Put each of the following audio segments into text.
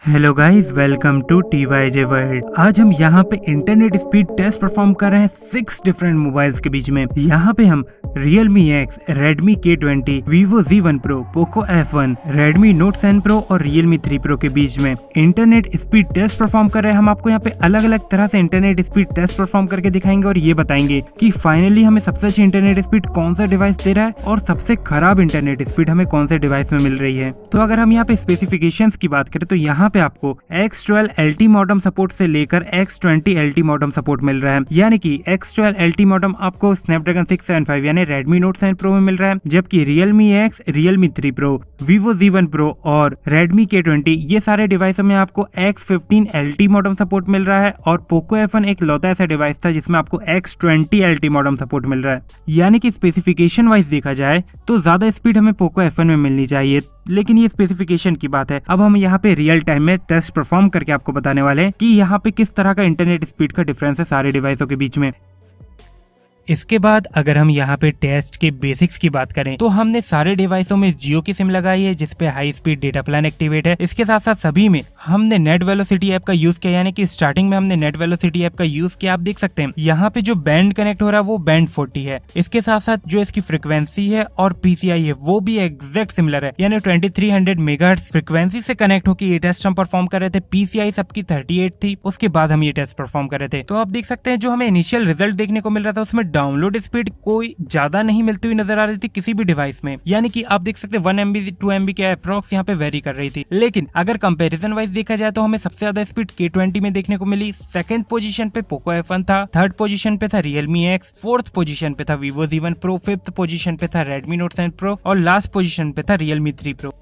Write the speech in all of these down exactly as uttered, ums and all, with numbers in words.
Hello guys, welcome to T Y J World. आज हम यहाँ पे इंटरनेट स्पीड टेस्ट परफॉर्म कर रहे हैं सिक्स डिफरेंट मोबाइल्स के बीच में। यहाँ पे हम Realme X, Redmi K twenty, Vivo Z one Pro, Poco F one, Redmi Note ten Pro और Realme थ्री Pro के बीच में इंटरनेट स्पीड टेस्ट परफॉर्म कर रहे हैं। हम आपको यहाँ पे अलग अलग तरह से इंटरनेट स्पीड टेस्ट परफॉर्म करके दिखाएंगे और ये बताएंगे कि फाइनली हमें सबसे अच्छी इंटरनेट स्पीड कौन सा डिवाइस दे रहा है और सबसे खराब इंटरनेट स्पीड हमें कौन से डिवाइस में मिल रही है। तो अगर हम यहाँ पे स्पेसिफिकेशंस की बात करें तो यहाँ पे आपको X twelve L T modem support से लेकर X twenty L T modem support मिल रहा है। यानी कि X twelve L T modem आपको स्नैपड्रैगन सिक्स सेवन फाइव यानी Redmi Note टेन Pro में मिल रहा है, जबकि Realme X, Realme three Pro, Vivo Z one Pro और Redmi के ट्वेंटी ये सारे डिवाइसों में आपको X fifteen L T modem support मिल रहा है और Poco एफ वन एक लौता ऐसा डिवाइस था जिसमें आपको X twenty L T modem support मिल रहा है। यानी कि स्पेसिफिकेशन वाइज देखा जाए तो ज्यादा स्पीड हमें Poco एफ वन में मिलनी चाहिए, लेकिन ये स्पेसिफिकेशन की बात है। अब हम यहाँ पे रियल टाइम में टेस्ट परफॉर्म करके आपको बताने वाले हैं कि यहाँ पे किस तरह का इंटरनेट स्पीड का डिफरेंस है सारे डिवाइसों के बीच में। इसके बाद अगर हम यहाँ पे टेस्ट के बेसिक्स की बात करें तो हमने सारे डिवाइसों में जियो की सिम लगाई है जिसपे high speed data plan activate है। इसके साथ साथ सभी में हमने नेट वेलोसिटी ऐप का यूज किया, यानी कि स्टार्टिंग में हमने नेट वेलोसिटी ऐप का यूज किया। आप देख सकते हैं यहाँ पे जो बैंड कनेक्ट हो रहा है वो बैंड फोर्टी है। इसके साथ साथ जो इसकी फ्रिक्वेंसी है और पीसीआई है वो भी एग्जैक्ट सिमिलर है, यानी twenty three hundred megahertz frequency से कनेक्ट होकर ये टेस्ट हम परफॉर्म कर रहे थे। पीसीआई सबकी थर्टी एट थी, उसके बाद हम ये टेस्ट परफॉर्म कर रहे थे। तो आप देख सकते हैं जो हमें इनिशियल रिजल्ट देखने को मिल रहा था उसमें डाउनलोड स्पीड कोई ज्यादा नहीं मिलती हुई नजर आ रही थी किसी भी डिवाइस में, यानी कि आप देख सकते हैं वन एमबी टू एमबी के अप्रॉक्स यहाँ पे वेरी कर रही थी। लेकिन अगर कंपैरिजन वाइज देखा जाए तो हमें सबसे ज्यादा स्पीड के ट्वेंटी में देखने को मिली। सेकंड पोजीशन पे Poco एफ वन था, थर्ड पोजीशन पे था Realme X, फोर्थ पोजीशन पे था Vivo Z one Pro, fifth position पे था Redmi Note टेन Pro और लास्ट पोजीशन पे था Realme थ्री Pro।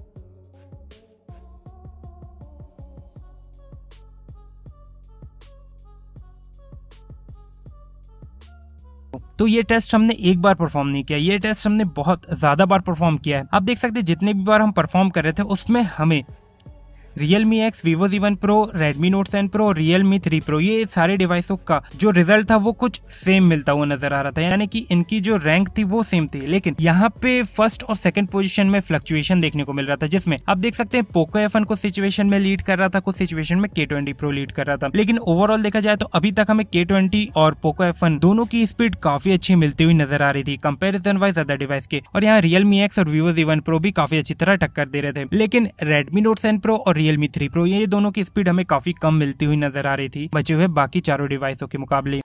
तो ये टेस्ट हमने एक बार परफॉर्म नहीं किया, ये टेस्ट हमने बहुत ज्यादा बार परफॉर्म किया है। आप देख सकते हैं जितने भी बार हम परफॉर्म कर रहे थे उसमें हमें Realme X, Vivo Z one Pro, Redmi Note ten Pro, Realme three Pro ये सारे डिवाइसों का जो रिजल्ट था वो कुछ सेम मिलता हुआ नजर आ रहा था, यानी कि इनकी जो रैंक थी वो सेम थी। लेकिन यहाँ पे फर्स्ट और सेकंड पोजीशन में फ्लक्चुएशन देखने को मिल रहा था, जिसमें आप देख सकते हैं Poco एफ वन कुछ सिचुएशन में लीड कर रहा था, कुछ सिचुएशन में के ट्वेंटी Pro लीड कर रहा था। लेकिन ओवरऑल देखा जाए तो अभी तक हमें के ट्वेंटी और Poco एफ वन दोनों की स्पीड काफी अच्छी मिलती हुई नजर आ रही थी कंपेरिजन वाइज अदर डिवाइस के। और यहाँ Realme X और Vivo ज़ी वन Pro भी काफी अच्छी तरह टक्कर दे रहे थे। लेकिन Redmi Note टेन Pro और Realme थ्री Pro ये दोनों की स्पीड हमें काफी कम मिलती हुई नजर आ रही थी बचे हुए बाकी चारों डिवाइसों के मुकाबले।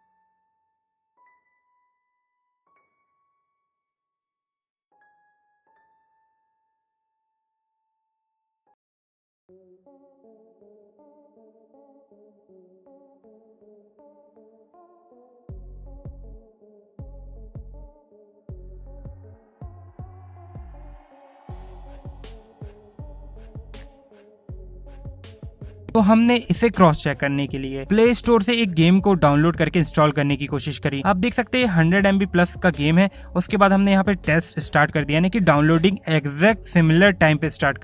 तो हमने इसे क्रॉस चेक करने के लिए प्ले स्टोर से एक गेम को डाउनलोड करके इंस्टॉल करने की कोशिश करी। आप देख सकते हैं हंड्रेड एमबी प्लस का गेम है। उसके बाद हमने यहाँ पे टेस्ट स्टार्ट कर दिया, यानी कि डाउनलोडिंग एग्जैक्ट सिमिलर टाइम पे स्टार्ट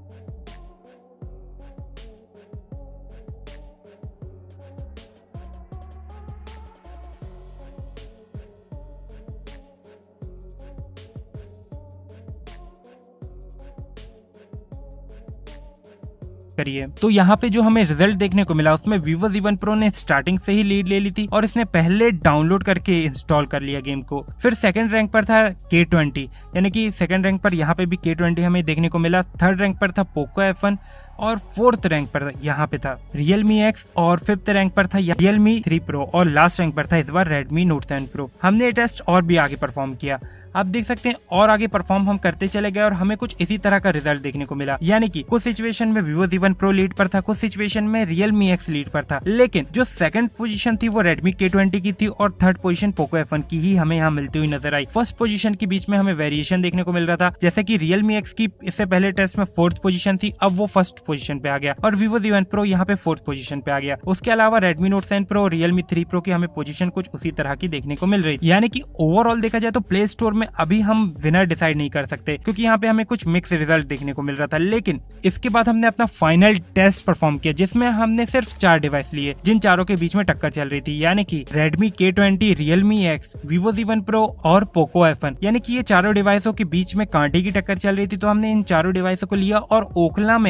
करिए। तो यहाँ पे जो हमें रिजल्ट देखने को मिला उसमें Vivo ज़ी वन Pro ने स्टार्टिंग से ही लीड ले ली थी और इसने पहले डाउनलोड करके इंस्टॉल कर लिया गेम को। फिर सेकंड रैंक पर था के ट्वेंटी, यानी कि सेकंड रैंक पर यहाँ पे भी के ट्वेंटी हमें देखने को मिला। थर्ड रैंक पर था Poco एफ वन और फोर्थ रैंक पर यहाँ पे था Realme X और फिफ्थ रैंक पर था Realme थ्री Pro और लास्ट रैंक पर था इस बार Redmi Note टेन Pro। हमने ये टेस्ट और भी आगे परफॉर्म किया। आप देख सकते हैं और आगे परफॉर्म हम करते चले गए और हमें कुछ इसी तरह का रिजल्ट देखने को मिला, यानी कि कुछ सिचुएशन में Vivo Z one Pro lead पर था, कुछ सिचुएशन में Realme X लीड पर था। लेकिन जो सेकंड पोजीशन थी वो Redmi के ट्वेंटी की थी और third position Poco F one की ही हमें यहाँ मिलती हुई नजर आई। फर्स्ट पोजीशन के बीच में हमें वेरिएशन देखने को मिल रहा था, जैसे कि Realme X की इससे पहले टेस्ट में फोर्थ पोजीशन थी, अब वो फर्स्ट पोजीशन पे आ गया और Vivo ज़ी वन Pro यहाँ पे फोर्थ पोजीशन पे आ गया। उसके अलावा Redmi Note टेन Pro और Realme थ्री Pro की हमें पोजीशन कुछ उसी तरह की देखने को मिल रही, यानी कि ओवरऑल देखा जाए तो प्ले स्टोर में अभी हम विनर डिसाइड नहीं कर सकते क्योंकि यहाँ पे हमें कुछ मिक्स रिजल्ट देखने को मिल रहा था। लेकिन इसके बाद हमने अपना फाइनल टेस्ट परफॉर्म किया जिसमें हमने सिर्फ चार डिवाइस लिए जिन चारों के बीच में टक्कर चल रही थी, यानी कि Redmi K twenty, Realme X, Vivo Z one Pro और Poco एफ वन, यानी कि ये चारों डिवाइसों के बीच में कांटे की टक्कर चल रही थी। तो हमने इन चारों डिवाइसों को लिया और ओखला में इस बार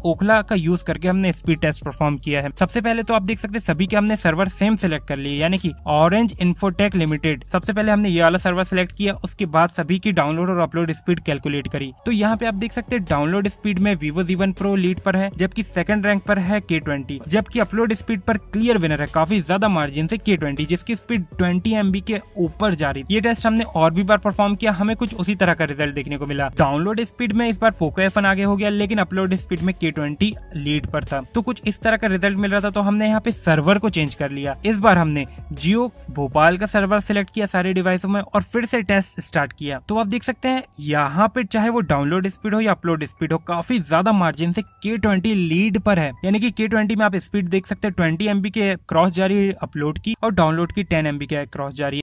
ओखला का यूज करके हमने स्पीड टेस्ट परफॉर्म किया है। सबसे पहले तो आप देख सकते हैं सभी के हमने सर्वर सेम सिलेक्ट कर लिए, यानी कि ऑरेंज इन्फोटेक लिमिटेड। सबसे पहले हमने ये वाला सर्वर सिलेक्ट किया, उसके बाद सभी की डाउनलोड और अपलोड स्पीड कैलकुलेट करी। तो यहाँ पे आप देख सकते हैं डाउनलोड स्पीड में Vivo Z one Pro lead पर है, जबकि सेकंड रैंक पर है के ट्वेंटी, जबकि अपलोड स्पीड पर क्लियर विनर है काफी ज्यादा मार्जिन से के ट्वेंटी, जिसकी स्पीड ट्वेंटी एम बी के ऊपर जा रही। ये टेस्ट हमने और भी बार परफॉर्म किया, हमें कुछ उसी तरह का रिजल्ट देखने को मिला। डाउनलोड स्पीड में इस बार पोको एफ वन आगे हो गया, लेकिन अपलोड स्पीड में के ट्वेंटी लीड पर था। तो कुछ इस तरह का रिजल्ट मिल रहा था, तो हमने यहाँ पे सर्वर को चेंज कर लिया। इस बार हमने जियो भोपाल का सर्वर सिलेक्ट किया सारे डिवाइसों में और फिर से टेस्ट स्टार्ट किया। तो आप देख सकते हैं यहाँ पे चाहे वो डाउनलोड स्पीड हो या अपलोड स्पीड हो, काफी ज्यादा मार्जिन से के ट्वेंटी लीड पर है। यानी कि के ट्वेंटी में आप स्पीड देख सकते हैं ट्वेंटी एम बी के क्रॉस जा रही है अपलोड की, और डाउनलोड की टेन एम बी के क्रॉस जा रही है।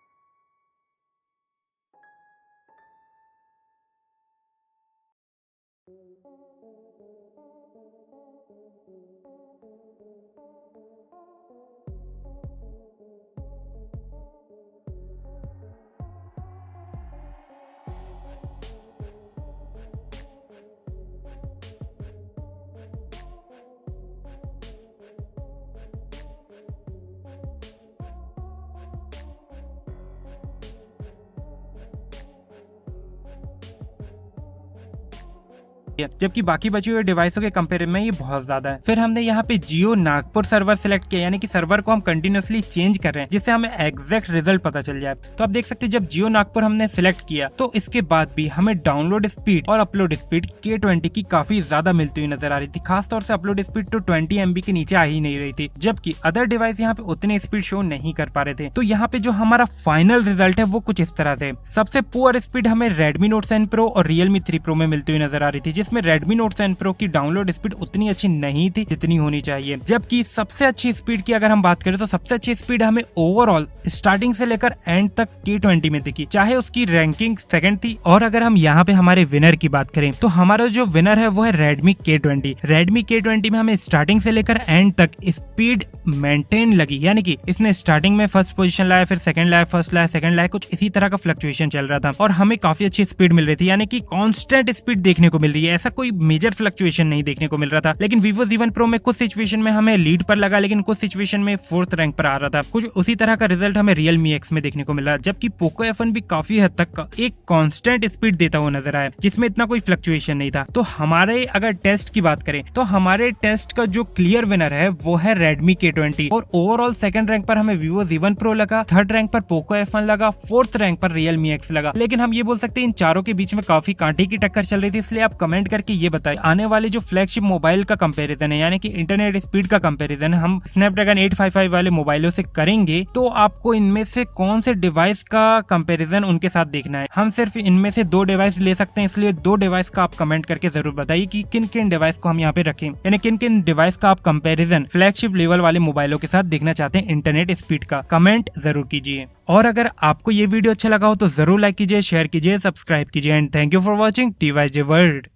जबकि बाकी बचे हुए डिवाइसों के कंपेयर में ये बहुत ज्यादा है। फिर हमने यहाँ पे जियो नागपुर सर्वर सिलेक्ट किया, यानी कि सर्वर को हम कंटिन्यूअसली चेंज कर रहे हैं जिससे हमें एग्जैक्ट रिजल्ट पता चल जाए। तो आप देख सकते हैं जब जियो नागपुर हमने सिलेक्ट किया तो इसके बाद भी हमें डाउनलोड स्पीड और अपलोड स्पीड के ट्वेंटी की काफी ज्यादा मिलती हुई नजर आ रही थी। खासतौर से अपलोड स्पीड तो ट्वेंटी एम बी के नीचे आ ही नहीं रही थी, जबकि अदर डिवाइस यहाँ पे उतनी स्पीड शो नहीं कर पा रहे थे। तो यहाँ पे जो हमारा फाइनल रिजल्ट है वो कुछ इस तरह से। सबसे पुअर स्पीड हमें रेडमी नोट टेन प्रो और रियलमी थ्री प्रो में मिलती हुई नजर आ रही थी, जिसमें रेडमी नोट टेन प्रो की डाउनलोड स्पीड उतनी अच्छी नहीं थी जितनी होनी चाहिए। जबकि सबसे अच्छी स्पीड की अगर हम बात करें तो सबसे अच्छी स्पीड हमें ओवरऑल स्टार्टिंग से लेकर एंड तक के ट्वेंटी में दिखी, चाहे उसकी रैंकिंग सेकंड थी। और अगर हम यहाँ पे हमारे विनर की बात करें तो हमारा जो विनर है वो है रेडमी के ट्वेंटी। रेडमी के ट्वेंटी में हमें स्टार्टिंग से लेकर एंड तक स्पीड मेंटेन लगी, यानी कि इसने स्टार्टिंग में फर्स्ट पोजीशन लाया, फिर सेकंड लाया, फर्स्ट लाया, सेकंड लाया, कुछ इसी तरह का फ्लक्चुएशन चल रहा था और हमें काफी अच्छी स्पीड मिल रही थी, यानी कि कांस्टेंट स्पीड देखने को मिल रही है। ऐसा कोई मेजर फ्लक्चुएशन नहीं देखने को मिल रहा था। लेकिन Vivo Z वन Pro में कुछ सिचुएशन में हमें लीड पर लगा, लेकिन कुछ सिचुएशन में फोर्थ रैंक पर आ रहा था। कुछ उसी तरह का रिजल्ट हमें Realme X में देखने को मिला, जबकि Poco एफ वन भी काफी हद तक एक कांस्टेंट स्पीड देता हुआ नजर आया, जिसमें इतना कोई फ्लक्चुएशन नहीं था। तो हमारे अगर टेस्ट की बात करें तो हमारे टेस्ट का जो क्लियर विनर है वो है Redmi के ट्वेंटी, और ओवरऑल सेकंड रैंक पर हमें Vivo Z वन Pro लगा, थर्ड रैंक पर Poco एफ वन लगा, फोर्थ रैंक पर Realme X लगा। लेकिन हम ये बोल सकते हैं इन चारों के बीच में काफी कांटे की टक्कर चल रही थी। इसलिए आप कमेंट करके ये बताएं, आने वाले जो फ्लैगशिप मोबाइल का कंपैरिजन है, यानी कि इंटरनेट स्पीड का कंपैरिजन है, हम स्नैपड्रैगन एट फाइव फाइव वाले मोबाइलों से करेंगे, तो आपको इनमें से कौन से डिवाइस का कंपैरिजन उनके साथ देखना है। हम सिर्फ इनमें से दो डिवाइस ले सकते हैं, इसलिए दो डिवाइस का आप कमेंट करके जरूर बताइए कि किन किन डिवाइस को हम यहाँ पे रखें, यानी किन किन डिवाइस का आप कंपैरिजन फ्लैगशिप लेवल वाले मोबाइलों के साथ देखना चाहते हैं इंटरनेट स्पीड का। कमेंट जरूर कीजिए, और अगर आपको ये वीडियो अच्छा लगा हो तो जरूर लाइक कीजिए, शेयर कीजिए, सब्सक्राइब कीजिए, and thank you for watching T Y J world.